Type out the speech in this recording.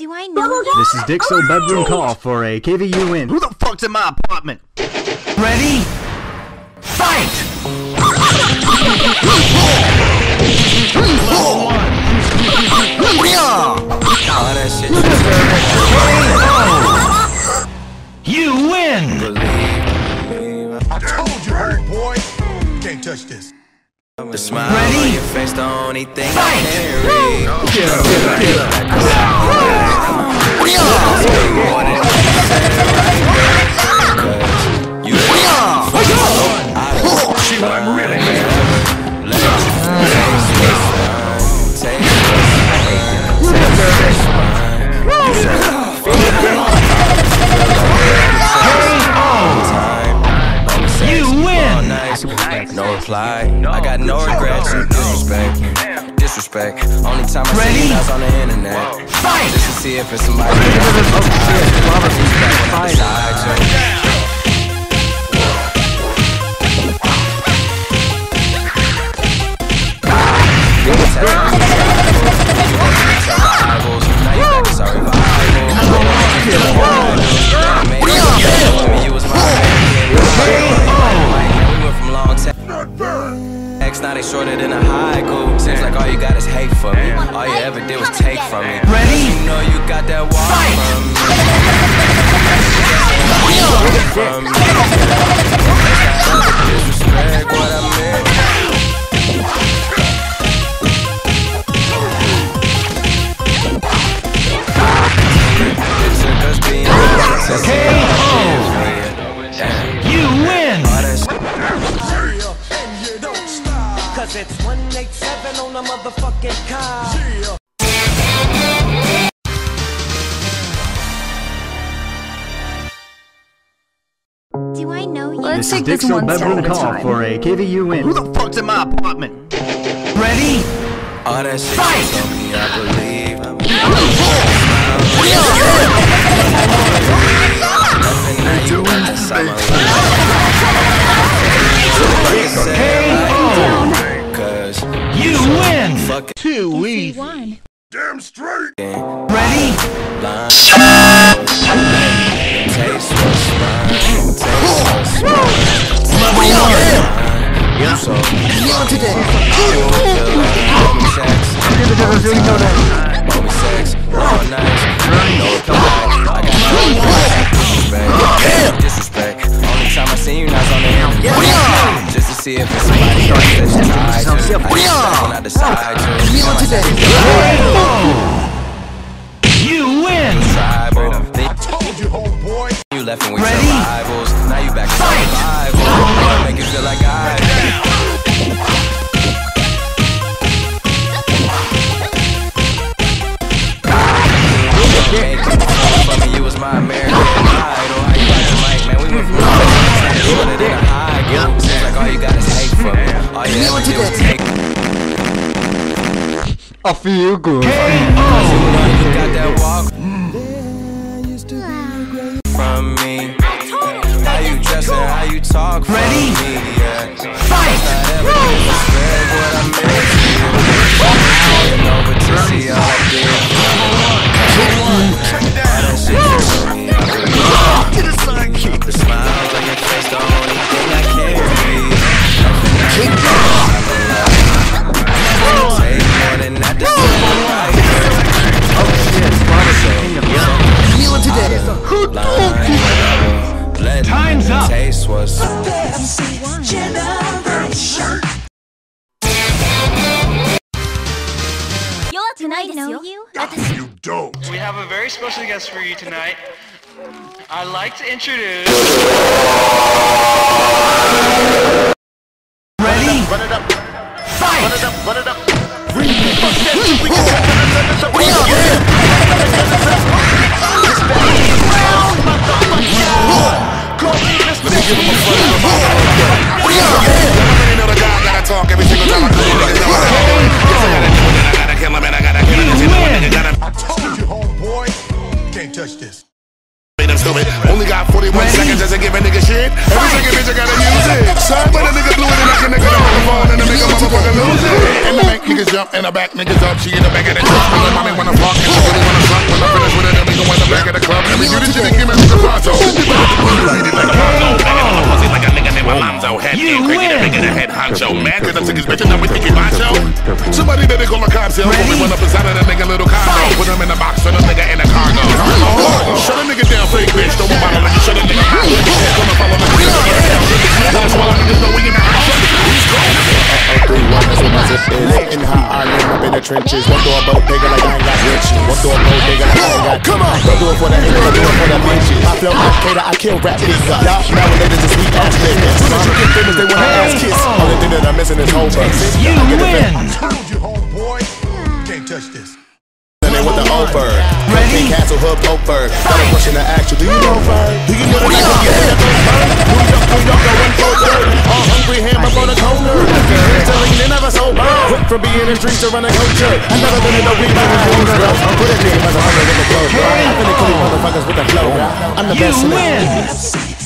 Do I know? This is Dick's old bedroom call for a KVU win. Who the fuck's in my apartment? Ready? Fight! You win! I told you, old boy. Can't touch this. The smile Ready? on your face, the only thing Fight! I carry. See what I'm really You win! No reply. I got no regrets. You disrespect. Only time I see you is on the internet. Fight! Just to see if it's somebody now they shorter than a haiku. Seems like all you got is hate for me. All you ever did was take from me. Ready? You know you got that walk from me. Disrespect what I meant. It took us being You win! Cause it's 187 on the motherfucking car. Do I know you? This is Dick's old bedroom call for a KVU win. Who the fuck's in my apartment? Ready? All that shit Fight! you told me, I believe. Cause You win! fuck it. too easy. Won. Damn straight. Ready? Taste what's mine. Taste what's mine. So mommy sex, all night. I got disrespect. Only time I see you now's on the internet. Just to see if it's somebody else that's tied to. When I decide to. You win! Tribal. I told you, old boy. You left and we Ready? survivals. Now you back to survival. Make you feel like you was my American Idol. How you got the mic, man? We went from shorter than a high go. Seems like all you got is hate for me. All you ever did was take. I feel good. You know you got that walk from me. How you dress and how you talk from Ready? me. Yeah. Fight! Not ever disrespect what I meant to you. You know, but to see all I did. The smiles on your face, the only thing I carry. Take more than that to Time's up! Taste was Do I know you? You don't. We have a very special guest for you tonight. I'd like to introduce... Ready? Fight! Run it up. I told you, homeboy. Can't touch this. Only got 41 seconds just to give a nigga shit. Every second bitch I gotta use it. Son, when a nigga blew it, and I can nigga the microphone and I make a motherfucker lose it. And the make niggas jump and the back niggas up. She in the back of the truck. My mommy wanna fuck and she really wanna suck. When I finish with it, then we go in the back of the club. And we do this shit and give me the pronto. Pussy like a nigga named Alonzo. Head game crazy, the bigger the head honcho. Man, cause I took his bitch and now we think he macho. Somebody better call the cops, yo. We run up inside of that nigga little condo. Put him in the box, put the nigga in the cargo. Shut a nigga down, fake bitch. Don't want my nigga, shut a nigga down. Come and follow me. That's why niggas know we in the house. That's what my zip is. In hot island, up in the trenches. One door boat bigger like I ain't got riches. One door boat bigger like I ain't got. Come on, don't do it for the haters, don't do it for the bitches. I feel like Kater, I kill rap niggas. Y'all nowadays just sweet ass niggas. Soon as you get famous, they want to ass kiss. Only thing that I'm missing is home base. You win! I told you, homeboy, can't touch this. With the old bird, Ready? Castle Hood, Oakburg. Got a question to ask you. Do you know bird? Do you know that I can get that bird? New York, going for dirt. All hungry, ham up on the corner. Telling you never sober. Quick from being in the streets to run a culture. I never been in no weed behind homes, bro. Put a nigga motherfucker with the flow, bro. I'm finna kill you motherfuckers with the flow, bro. I'm the best in the